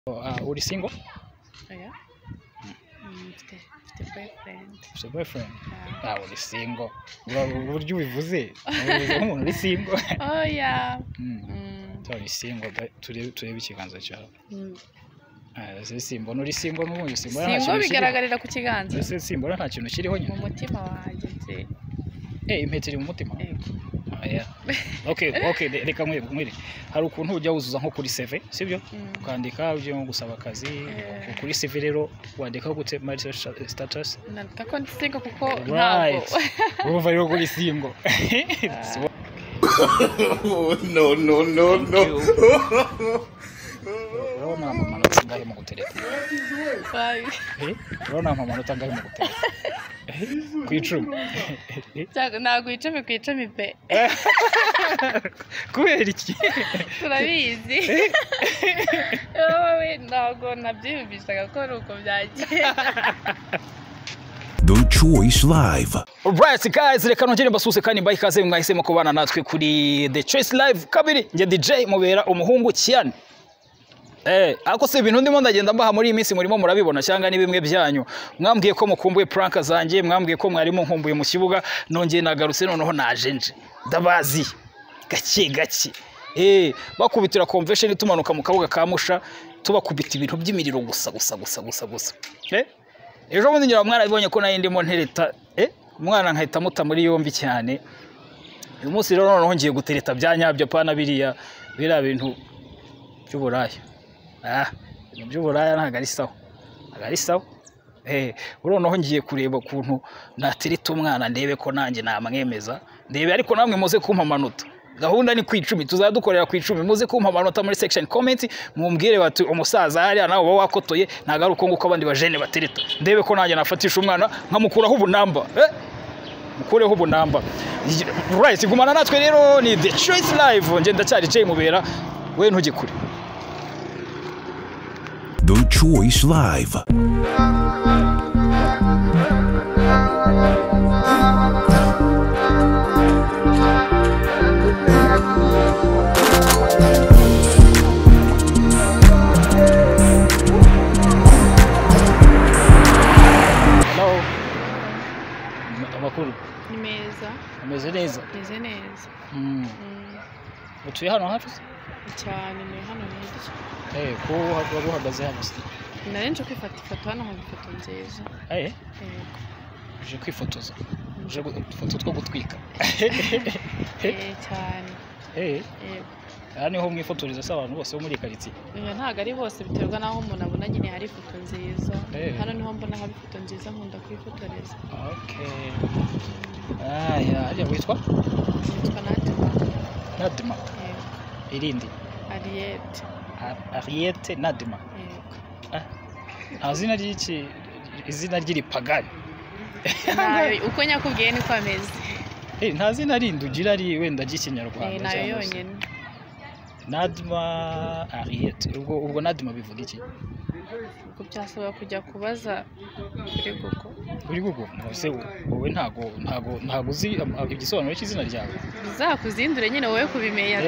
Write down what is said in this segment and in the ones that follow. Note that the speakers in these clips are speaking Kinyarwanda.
Uri single? Yeah. Mfite boyfriend. Ufite boyfriend? Uri single. Uburyo ubivuze umuntu uri single. Oh yeah. Uri single turebe ikiganza cyawe. Simbona uri single n'ubundi simbona nta kintu. Single bigaragarira ku kiganza. Ese simbona nta kintu kiriho nyine. Mu mutima wanjye nse. Impeteri mu mutima. Okay, reka mwiri. Hari ukuntu ujya wuzuza nko kuri CV, sibyo? Ukandika uje nko gusaba akazi, kuri CV rero wandika gute marital status? Nandika ko single kuko ntabwo. Urumva rero kuri single. No. Urabona amanota ngahe mu gutereta? 5. Urabona amanota ngahe mu gutereta? Ku 10. Cyangwa ntabwo 10 ku 10 pe. Kubera iki? Turabizi. Wowe ntabwo nabyiyumvishaga ko ari uko byagiye. The Choice Live. Alright guys, reka nongere mbasuse kandi mbaye ikaze mwahisemo kubana natwe kuri The Choice Live kabiri. Nge DJ mubera umuhungu cyane. Ako se ibintu ndimo ndagenda mbaha muri iyi minsi murimo murabibona cyangwa ni bimwe byanyu. Mwambwiye ko mukumbuye prank zanjye, mwambwiye ko mwarimo nkumbuye mu kibuga, nongeye nagarutse noneho najenje. Ndabazi. Gake. Bakubitira convention tumanuka mu kabuga ka Musha, tubakubita ibintu by'imiriro gusa. Ejo bundi nyira mwana abibonye ko nayo ndimo ntereta, umwana nkahita muta muri yombi cyane. Uyu munsi rero noneho ngiye gutereta byanyabyo pana biriya bintu by'uburaya. By'uburaya ntago ari sawa. Noneho ngiye kureba ukuntu natereta umwana ndebe ko nanjye namwemeza. Ndebe ariko namwe muze kumpa amanota. Gahunda ni ku 10, tuzadukorera ku 10. Muze kumpa amanota muri section comment, mumbwire bati umusaza hariya nawe baba wakotoye nagaruko nguko abandi bajene batereta. Ndebe ko nanjye nafatisha umwana nkamukuraho ubunamba. Mukureho ubunamba. Right, gumana natwe rero ni The Choice Live. Nge ndacyari Jay Mubera, we ntugikure. The Choice Live. Hello. Amakuru. Ni meza. Ameze neza. Meze neza. Utuye hano hafi? Cyane ni hano hirya. Ko waba uhagaze hano se? Narenje kwifata ifoto hano mu ifoto nziza. Uje kwifotoza. Uje ifoto two gutwika. Cyane. Niho mwifotoreza se abantu bose bo muri quartier? Ntago ari bose, biterwa naho umuntu abona nyine hari ifoto nziza. Hano niho mbona hari ifoto nziza nkunda kwifotoreza. Okay. Hariya witwa? Witwa Nadima. Irindi? Ariete Nadima. Azina ry'iki? Izina ry'iripagani. Uko nyakubwiye niko ameze. Nta zina rindi ugira ari wenda ry'ikinyarwanda. Nayo yonyine. Nadima Ariete. Ubwo Nadima bivuga iki? Ubwo byasaba kujya kubaza kuri Google. Ese wowe ntago uzi igisobanuro cy'izina ryawe? Bizakuzindure nyine wowe kubimenya.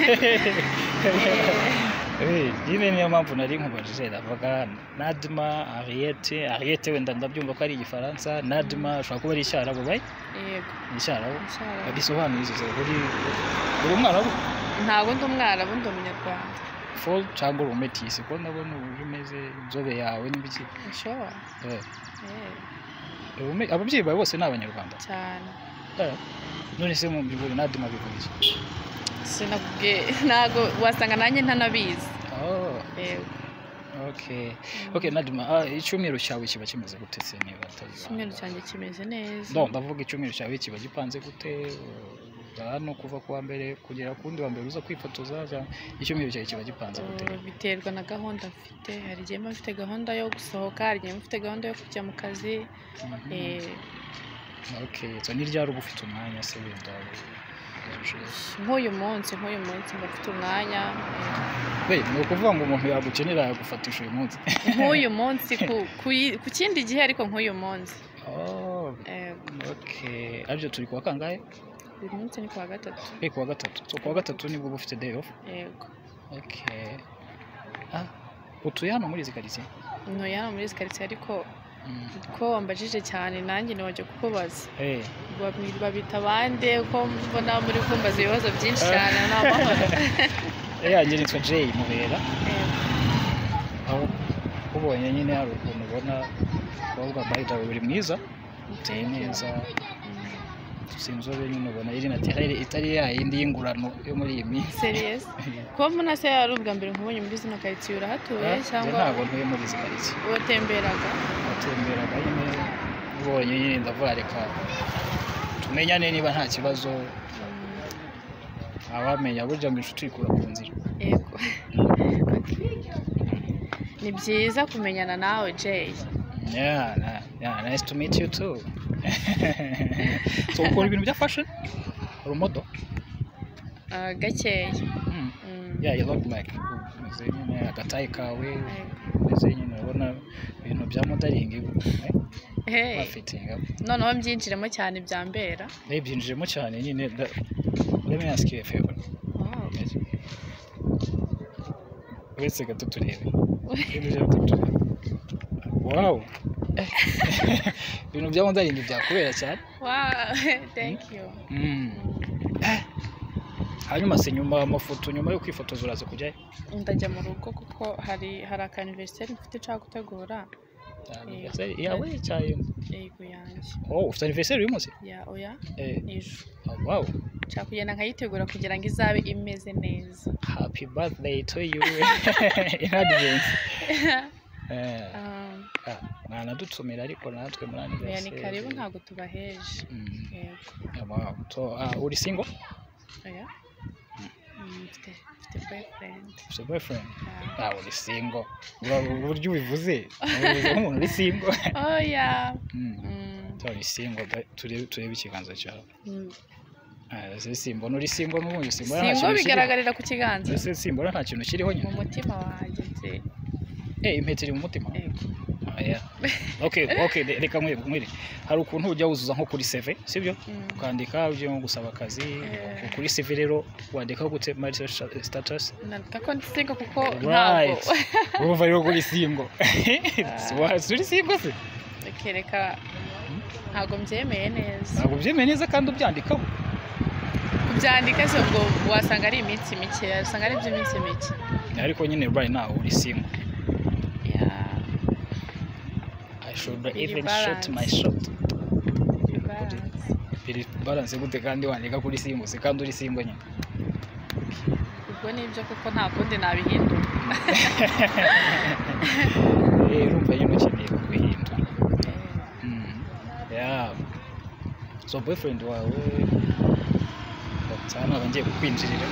Nyine niyo mpamvu nari nkubajije ndavuga Nadima Ariete wenda ndabyumva ko ari igifaransa. Nadima ashobora kuba ari icyarabu bayi? Yego. Icyarabu. Bisobanuye izo uri umwana we? Ntago ndi umwana, ndi umunyarwanda. Full cyangwa umetisi ko ndabona ubimeze inzobe yawe n'ibiki? Sure. Ababyeyi bawe bose ni abanyarwanda cyane. None se mu by'ukuri Nadima bivuga iki? Sinabwiye ntago wasanga nanjye ntanabizi. Okay Nadima, icyumweru cyawe kiba kimeze gute se niba atazi? Icyumweru cyanjye kimeze neza. Ndavuga icyumweru cyawe kiba gipanze gute? Hano kuva kuwa mbere kugera kundi wa mbere uza kwifotoza, icyumweru cyawe kiba gipanze gute? Biterwa na gahunda mfite. Hari igihe mfite gahunda yo gusohoka, hari igihe mfite gahunda yo kujya mu kazi. So ni ryari ufite umwanya se wenda? Nk'uyu munsi mbafite umwanya. Ni ukuvuga ngo umuntu yagukenera yagufatisha uyu munsi. Nk'uyu munsi ku kindi gihe ariko nk'uyu munsi. Aribyo turi kuwa kangahe? Uyu munsi ni kuwa gatatu. Kuwa gatatu. So kuwa gatatu nibwo ufite day off? Yego. Okay. utuye hano muri izi karitsiye ntuye hano muri izi karitsiye ariko ko wambajije cyane nanjye ntiwajya kukubaza babita abandi ko mbona muri kumbaza ibibazo byinshi cyane n'amahoro yanjye nitwa Jay Mubera aho ubonye nyine hari ukuntu ubona kuvuga bayita buri mwiza uteye neza sinzobe nyine ubona iri natihari itari ya yindi y'ingurano yo muri iyi minsi serious ko mbona se yari ubwa mbere nkubonye muri zino karitsiye urahatuye cyangwa ntabwo ntuye muri izi karitsiye watemberaga nyine ubonye nyine ndavuga reka tumenyane niba nta kibazo abamenya burya ngo inshuti ikura ku nzira yego ni byiza kumenyana nawe Jay. Yeah, nice to meet you too. So ukora ibintu bya fashion urumodo gakeya yeah, you look like nyine agatayi kawe nyine ubona ibintu bya modeling bafitinga noneho byinjiremo cyane byambera byinjiremo cyane nyine let me ask you a favor. Wese gato turebe wow ibintu bya modeling byakubera cyane wow thank you hanyuma se nyuma amafoto nyuma yo kwifotoza uraza kujyayo ndajya mu rugo kuko hari anniversary mfite nshaka gutegura yawe cyayo yego yanjye ufite anniversary uyu munsi oya ejo wow nshaka kugenda nkayitegura kugira ngo izabe imeze neza. Happy birthday to you in advance. Mwana dutumira ariko natwe muri anniversary. Ni karibu ntago tubaheje. Yego. Wow. So uri single? Oya. Mfite boyfriend. Mfite boyfriend? Uri single. Uburyo ubivuze. Umuntu uri single. Oh yeah. Uri single turebe ikiganza cyawe. Simbona uri single n'ubundi simbona nta kintu bigaragarira ku kiganza. Simbona nta kintu kiriho nyine. Mu mutima wanjye nze. Impeta iri mu mutima. Okay, reka mwiri. Hari ukuntu ujya wuzuza nko kuri CV, sibyo? Ukandika uje nko gusaba akazi, kuri CV rero wandika gute marital status? Nandika ko ndi single kuko ntabwo. Urumva rero kuri single. Suri single se? Reka ntabwo mbyemeye neza. Ntabwo byemeye neza kandi ubyandikaho. Kubyandika se ngo wasanga ari iminsi mike, wasanga ari iby'iminsi mike. Ariko nyine right now uri single. I should even shoot my shot. Balance gute kandi wandika kuri single se kandi uri single nyine. Ubwo nibyo kuko nta kundi nabihindura. Urumva nyine ukeneye kubihindura. Yeah. So boyfriend wawe cyane abangiye kukwinjirira.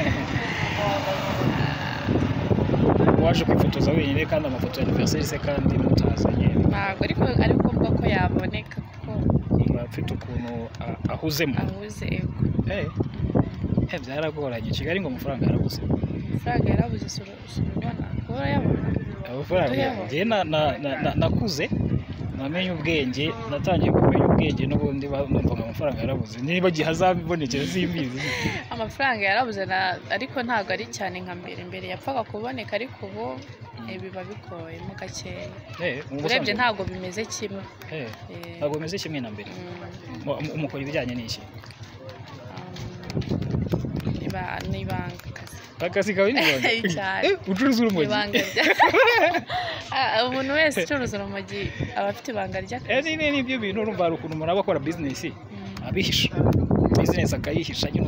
Waje kwifotoza wenyine kandi amafoto ya anniversary se kandi mutazanye. Ntabwo ariko mvuga ko yaboneka kuko bafite ukuntu ahuzemo. Ahuze ego. Byaragoranye Kigali ngo amafaranga yarabuze. Amafaranga yarabuze surubona. Kora yabona. Amafaranga je nakuze namenye ubwenge natangiye kumenya ubwenge n'ubundi numva amafaranga yarabuze niba gihazabibonekera simbizi. Amafaranga yarabuze ariko ntago ari cyane nka mbere yapfaga kuboneka ariko ubu biba bikoye mu gakeya. Urebye ntago bimeze kimwe. Ntago bimeze kimwe na mbere. Umukora ibijyanye n'iki? Nibanga akazi kawe n'ibanga. Ucuruza urumogi. Umuntu wese ucuruza urumogi aba afite ibanga ry'akazi. Nibyo bintu urumva hari ukuntu umuntu aba akora business abihisha. Business akayihisha nyine.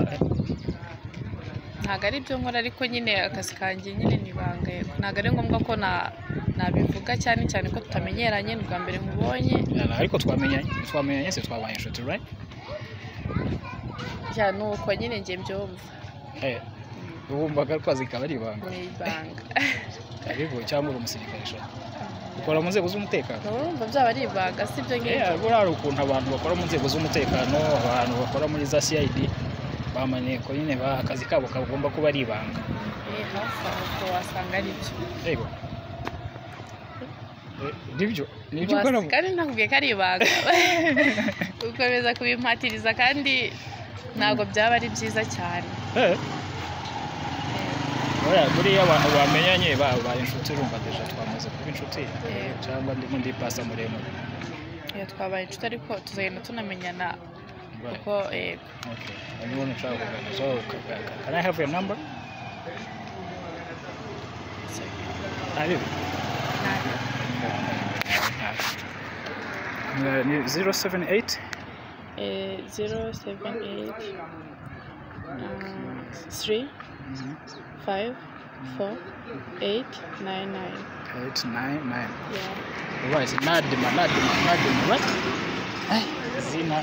Ntago ari byo nkora ariko nyine akazi kanjye nyine nibanga. Ntago ari ngombwa ko nabivuga cyane ko tutamenyeranye bwa mbere nkubonye. Ariko twamenyanye se twabaye inshuti right? Ya nuko nyine ngiye byumva. Ubumvaga kwazi kaba ari ibanga. Ariko cyangwa umusirikare sha. Ukora mu nzego z'umutekano. Urumva byaba ari ibanga sibyo ngibyo. Hari ukuntu abantu bakora mu nzego z'umutekano, abantu bakora muri za CID bamanye ko nyine akazi kabo kagomba kuba ari ibanga. Hafi aho wasanga ari byo. Yego. Nibyo ukora. Kandi nakubwiye ko ari ibanga. Ukomeza kubimpatiriza kandi ntabwo byaba ari byiza cyane. oya buriya abantu bamenyanye babaye inshuti urumva deja twamaze kuba inshuti cyangwa ndimo ndipasa muremure twabaye inshuti ariko tuzagenda tunamenyana kuko okay anyone try kugana so can I have your number ari 078 3 5 4 8 9 9 899 yeah right Nadima right zina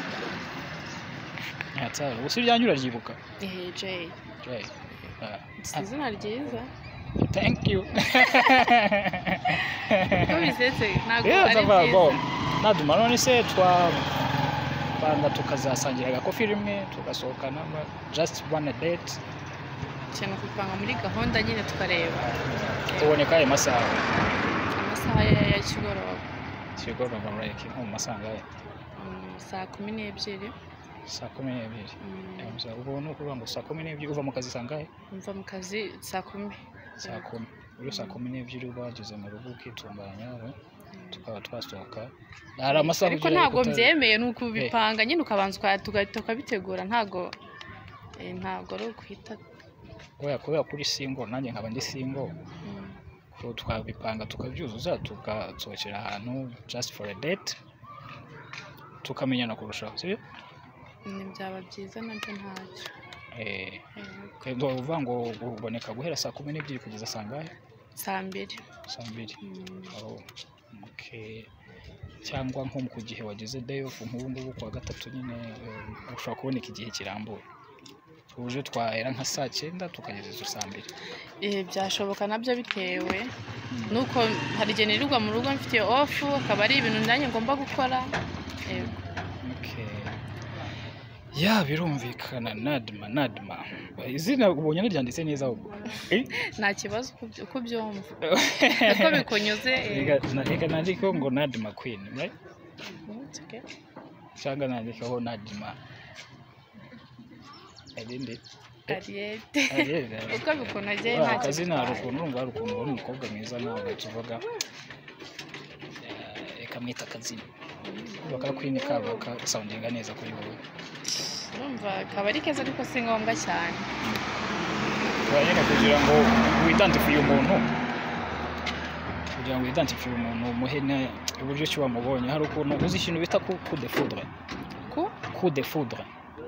yatsa usibyanyu ryibuka Jay izina ryiza thank you ko bizetse nago ari byiza Nadima none se banga tukazasangira agakofi rimwe tugasohokana just one date cyane kupanga muri gahunda nyine tukareba tuboneka ayo masaha ya kigoroba like mu masanga saa 12 saa 12 ubu no kuvuga ngo saa 12 uva mu kazi sangahe mva mu kazi saa 10 uri saa 12 ubageze mu rugo ukitunganya tukaba twasohoka hari amasaha ariko ntago byemeye nuko bipanga nyine ukabanza tukabitegura ntago ari ukwita oya kubera kuri single nanjye nkaba ndi single ko twabipanga tukabyuzuza tugasohokera ahantu just for a date tukamenyana kurushaho sibyo ni byaba byiza nabyo ntacyo kwego uvuga ngo uboneka guhera saa 12 kugeza sangahe saa 2 okay cyangwa nko mu gihe wagize day off nk'ubu ngubu kwa gatatu nyine ushobora kuboneka igihe kirambuye uje twahera nka saa 9 tukageza saa 2 byashoboka nabyo bitewe nuko hari igihe nirirwa mu rugo mfite off akaba ari ibintu ndanye ngomba gukora okay ya birumvikana Nadima izina ubonye naryanditse neza ubwo nta kibazo uko byumva uko bikunyuze reka nandike ngo Nadima Queen right okay cyangwa nandikeho Nadima Ariete uko bikunogeye nta kazina rukuntu urumva rukuntu uri umukobwa mwiza nawe tuvuga kamwita kazina baka Queen ka soundinga neza kuri wowe urumva kabari keza ariko si ngombwa cyane uranyene kugira ngo widantify umuntu muhene uburyo cyo wamubonye hari ukuntu uzi ikintu bita coup de foudre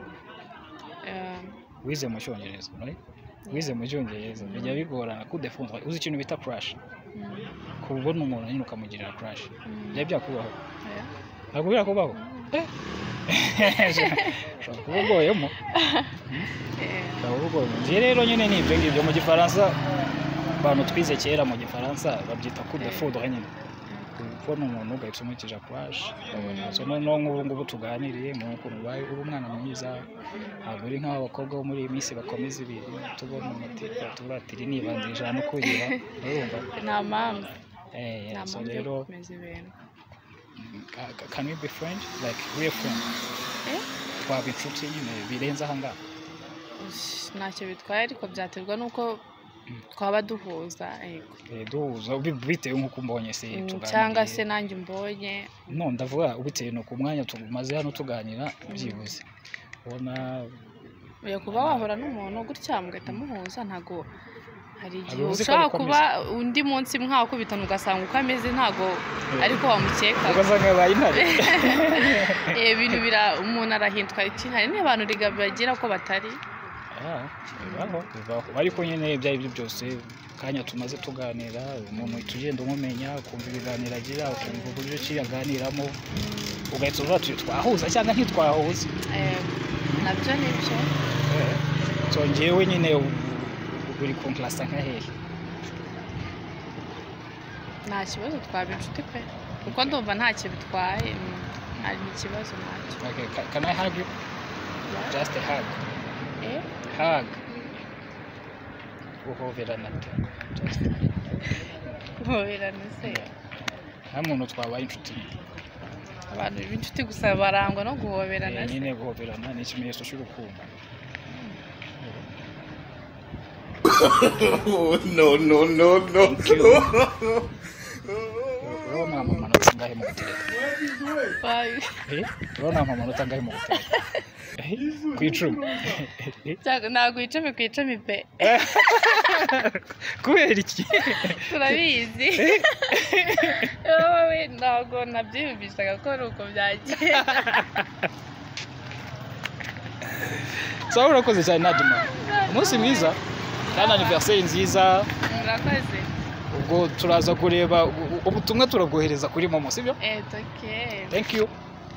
wize mu cyongereza right wize mu cyongereza bijya bigorana coup de foudre uzi ikintu bita crush kubona umuntu nyine ukamugirira crush byakubaho ntabwo birakubaho ugoyemo rero nyine ni ibyo ngibyo mu gifaransa abantu twize kera mu gifaransa babyita coup de foudre nyine kubona umuntu ugahita umukija crush so no ngubu tuganiriye mu kuntu baye uri umwana mwiza ntabwo uri nk'abo bakobwa bo muri iyi minsi bakomeza ibintu tubona umutika turatiri nibandirije no kugira urumva nta mpamvu so rero can we be friends like real friends twaba inshuti nyine birenze aha ngaha ntacyo bitwaye ariko byaterwa nuko twaba duhuza duhuza bitewe nk'uko mbonye se tuganira cyangwa se nanjye mbonye no ndavuga bitewe nuko umwanya tumaze hano tuganira byibuze ubona kuba wahora n'umuntu gutya mugahita muhuza ntago hari igihe ushaka kuba undi munsi mwakubitana ugasanga uko ameze ntago ariko wamukeka ugasanga yabaye intare ibintu umuntu arahindwa iki hari n'abantu bagira ko batari ariko nyine ibyo aribyo byose kanya tumaze tuganira umuntu tugenda umumenya ukumva ibiganiro agira ukumva uburyo ki yaganiramo ugahita uvuga twahuza cyangwa ntitwahuza nabyo nibyo so njyewe nyine uri kunklasa nka hehe nta kibazo twaba inshuti pe kuko ndumva ntacyo bitwaye hari ikibazo ntacyo can I hug you just a hug hug guhoberana guhoberana se nta muntu twabaye inshuti abantu b'inshuti gusa barangwa no guhoberana nyine guhoberana ni ikimenyetso cy'urukundo No. urabona amanota angahe mu gutereta urabona amanota angahe mu gutereta ku 10 ntabwo 10 ku 10 pe kubera iki turabizi wowe ntabwo nabyiyumvishaga ko ari uko byagiye sawa urakoze cyane Nadima umunsi mwiza kandi anniversaire nziza murakoze ubwo turaza kureba ubutumwa turabwohereza kuri momo sibyo okay thank you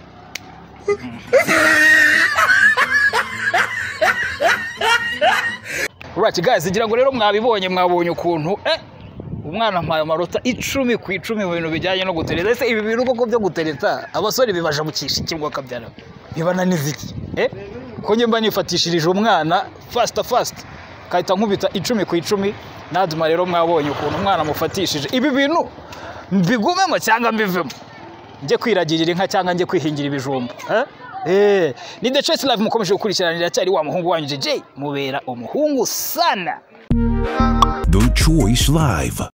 Right guys ngira ngo rero mwabonye ukuntu umwana mpaye amarota 10 ku 10 mu bintu bijyanye no gutereta ese ibi bintu koko byo gutereta abasore bibaje mukisha ikingwa kabyara bibananiza iki ko njye mba nifatishirije umwana fast kahita nkubita 10 ku 10 Nadima rero mwabonye ukuntu umwana mufatishije ibi bintu mbigumemo cyangwa mbivemo njye kwiragirira inka cyangwa njye kwihingira ibijumba ni The Choice Live mukomeje gukurikiranira cyari wa muhungu wanyu JJ mubera umuhungu sana The Choice Live.